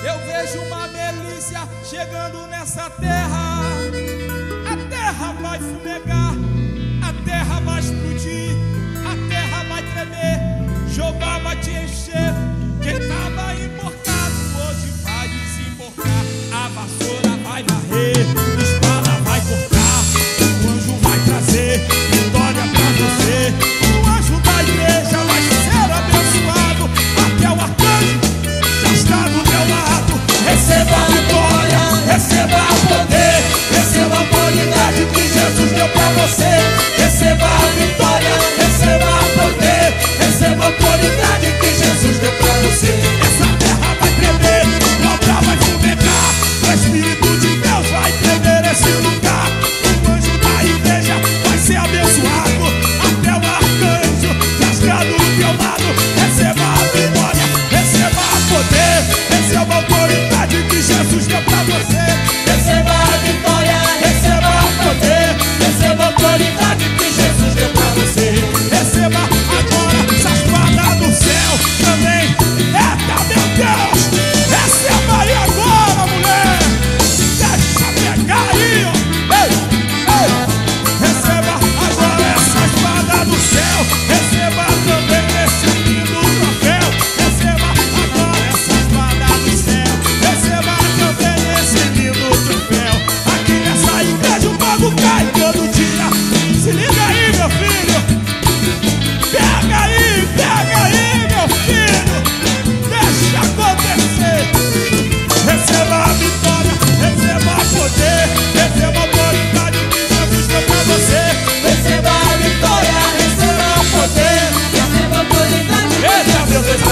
Eu vejo uma milícia chegando nessa terra. A terra vai fumegar, a terra vai explodir, a terra vai tremer, Jeová vai te encher. Quem estava emborcado hoje vai desemborcar. A vassoura vai varrer, a espada vai cortar, o anjo vai trazer vitória pra você. O anjo da igreja vai ser abençoado, até o arcanjo já está do meu lado. Receba a vitória, receba o poder, receba a autoridade que Jesus deu pra você. Receba a vitória, receba o poder, receba a autoridade que Jesus deu pra você. Essa terra vai tremer, a obra vai fumegar, o Espírito de Deus vai tremer esse lugar. O anjo da igreja vai ser abençoado, até o arcanjo já está do teu lado. Receba a vitória, receba o poder, receba a autoridade que Jesus deu pra você. Receba a vitória, receba o poder, receba a autoridade que Jesus deu pra você. Receba agora essa espada do céu também. Eita, meu Deus! Receba aí agora, mulher! Deixa pegar aí, ó! Ei, ei! Receba agora essa espada do céu. Receba também esse lindo troféu. Receba agora essa espada do céu. Receba também esse lindo troféu. Aqui nessa igreja o fogo cai todo dia. Se liga aí, meu filho. Pega aí, meu filho. Deixa acontecer. Receba a vitória, receba o poder, receba a autoridade que Jesus deu pra você. Receba a vitória, receba o poder, receba a autoridade. Eita, meu Deus,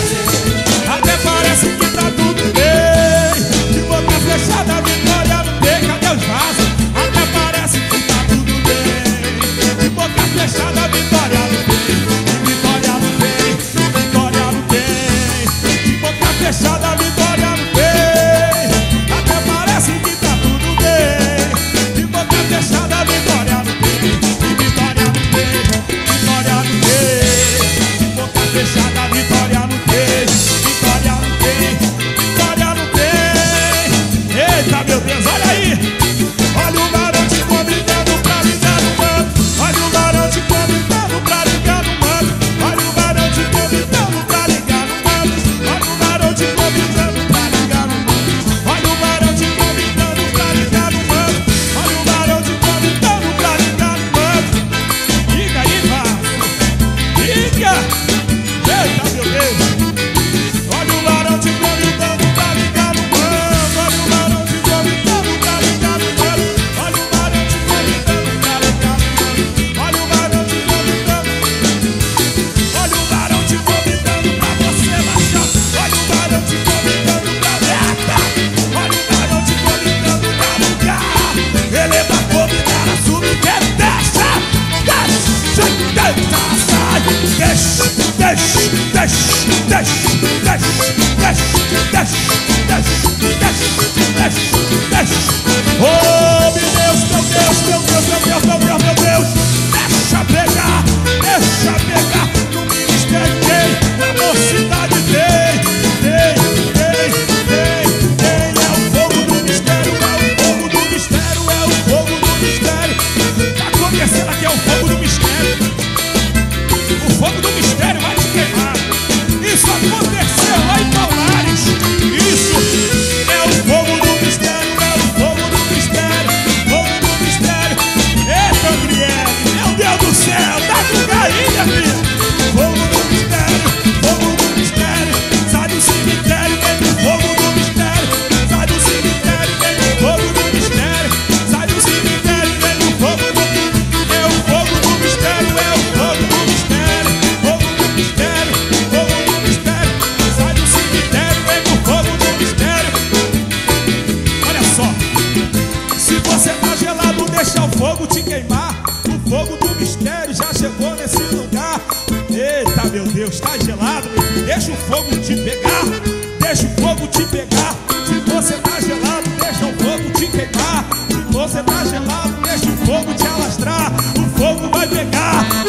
até parece que tá tudo bem. De boca fechada, a vitória não tem. Cadê os vasos? Até parece que tá tudo bem. De boca fechada, a vitória não tem. Vitória não tem, vitória não tem. De boca fechada, a vitória não tem. Até parece que tá tudo bem. De boca fechada, a vitória não tem. Vitória não tem, vitória não tem. De boca fechada, a vitória não tem. Vitória não tem, vitória não tem. Eita, meu Deus, olha aí. Olha o varão te convidando pra ligar no mano. Olha o varão te convidando pra ligar no mano. Olha o varão te convidando pra ligar no mano. Olha o varão te convidando pra ligar no mano. Olha o varão te convidando pra ligar no mano. Olha o varão te convidando pra ligar no mano. Liga aí, vaso. Liga. Eita, meu Deus. Olha o varão te convidando pra ligar no mano. Olha o varão te convidando pra ligar no mano. Olha o varão te convidando pra ligar no mano. Olha o varão te convidando. Olha o varão te convidando pra você baixar. Olha o varão te convidando pra meta. Olha o varão te convidando pra lugar. Ele vai convidar a subir. Desce, desce, desce, sai. Desce, desce, desce, desce, desce, desce, desce, desce, desce. Oh, meu Deus, meu Deus, meu Deus, meu Deus, meu Deus, meu Deus. Deixa pegar, deixa pegar. No ministério tem, na mocidade tem. É o fogo do mistério, é o fogo do mistério, é o fogo do mistério. Tá acontecendo aqui, é o fogo do mistério. O fogo do mistério vai te queimar. Isso aconteceu lá em Palmares. Isso é o fogo do mistério, é o fogo do mistério, fogo do mistério. Eita, Gabriel, meu Deus do céu, tá com carinha, filho. Fogo do mistério, sai do cemitério, vem pro fogo do mistério. Sai do cemitério, vem pro fogo do mistério. Sai do cemitério, vem pro fogo do mistério. É o fogo do mistério, é o fogo do mistério. Fogo do mistério, fogo do mistério. Sai do cemitério, vem pro fogo do mistério. Olha só, se você tá gelado, deixa o fogo te queimar. O fogo do mistério já chegou nesse lugar. Eita, meu Deus, tá gelado, meu filho. Deixa o fogo te pegar, deixa o fogo te pegar. Se você tá gelado, deixa o fogo te queimar. Se você tá gelado, deixa o fogo te alastrar. O fogo vai pegar.